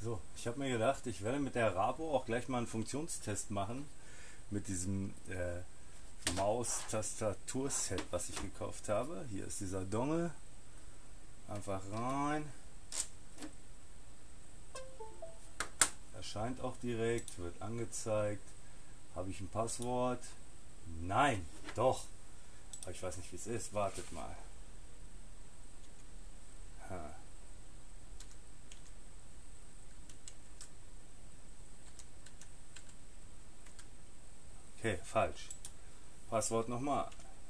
So, ich habe mir gedacht, ich werde mit der Rabo auch gleich mal einen Funktionstest machen. Mit diesem Maus-Tastatur-Set, was ich gekauft habe. Hier ist dieser Dongle. Einfach rein. Erscheint auch direkt, wird angezeigt. Habe ich ein Passwort? Nein, doch. Aber ich weiß nicht, wie es ist. Wartet mal. Ha. Okay, falsch. Passwort nochmal.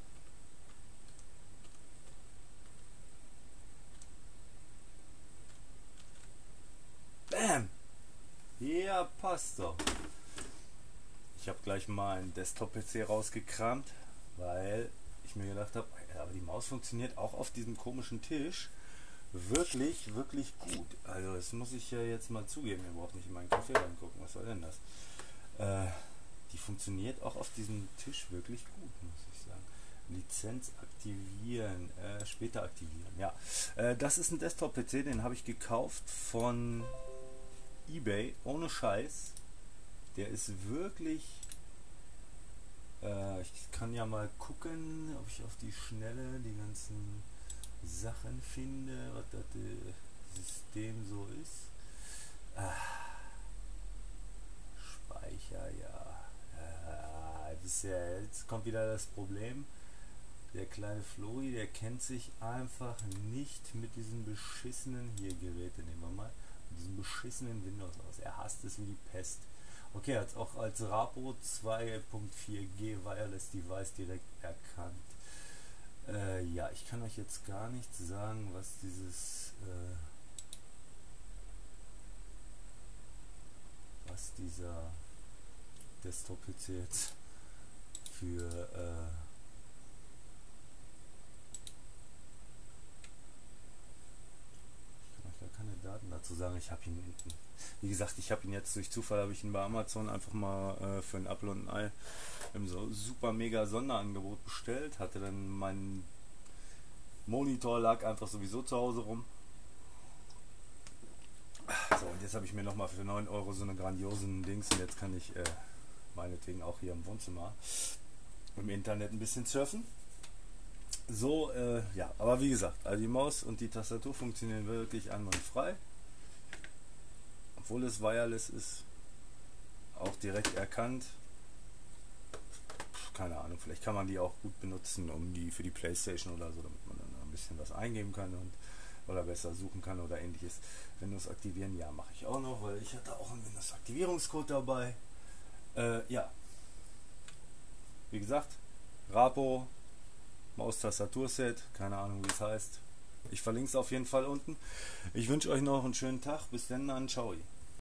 Bam! Ja, passt doch. Ich habe gleich mal einen Desktop-PC rausgekramt, weil ich mir gedacht habe, aber die Maus funktioniert auch auf diesem komischen Tisch wirklich, wirklich gut. Also das muss ich ja jetzt mal zugeben. Ihr braucht nicht in meinen Kaffee reingucken. Was soll denn das? Die funktioniert auch auf diesem Tisch wirklich gut, muss ich sagen. Lizenz aktivieren, später aktivieren. Ja, das ist ein Desktop-PC, den habe ich gekauft von eBay, ohne Scheiß. Der ist wirklich. Ich kann ja mal gucken, ob ich auf die Schnelle die ganzen Sachen finde, was das System so ist. Speicher, ja. Jetzt kommt wieder das Problem. Der kleine Flori, der kennt sich einfach nicht mit diesen beschissenen hier Geräte, nehmen wir mal, mit diesem beschissenen Windows aus. Er hasst es wie die Pest. Okay, er hat es auch als Rabo 2.4G Wireless Device direkt erkannt. Ja, ich kann euch jetzt gar nicht sagen, was dieser Desktop-PC jetzt für keine Daten dazu sagen. Ich habe ihn, wie gesagt, ich habe ihn jetzt durch Zufall, habe ich ihn bei Amazon einfach mal für ein Apfel und ein Ei im so super mega Sonderangebot bestellt. Hatte dann mein Monitor lag einfach sowieso zu Hause rum. So, und jetzt habe ich mir nochmal für 9 Euro so eine grandiosen Dings und jetzt kann ich meinetwegen auch hier im Wohnzimmer im Internet ein bisschen surfen. So, ja, aber wie gesagt, also die Maus und die Tastatur funktionieren wirklich einwandfrei. Obwohl es wireless ist, auch direkt erkannt. Keine Ahnung, vielleicht kann man die auch gut benutzen, für die Playstation oder so, damit man dann ein bisschen was eingeben kann oder besser suchen kann oder ähnliches. Windows aktivieren, ja, mache ich auch noch, weil ich hatte auch einen Windows Aktivierungscode dabei. Ja, wie gesagt, Rapo, Maus-Tastatur-Set, keine Ahnung wie es heißt. Ich verlinke es auf jeden Fall unten. Ich wünsche euch noch einen schönen Tag. Bis dann, ciao.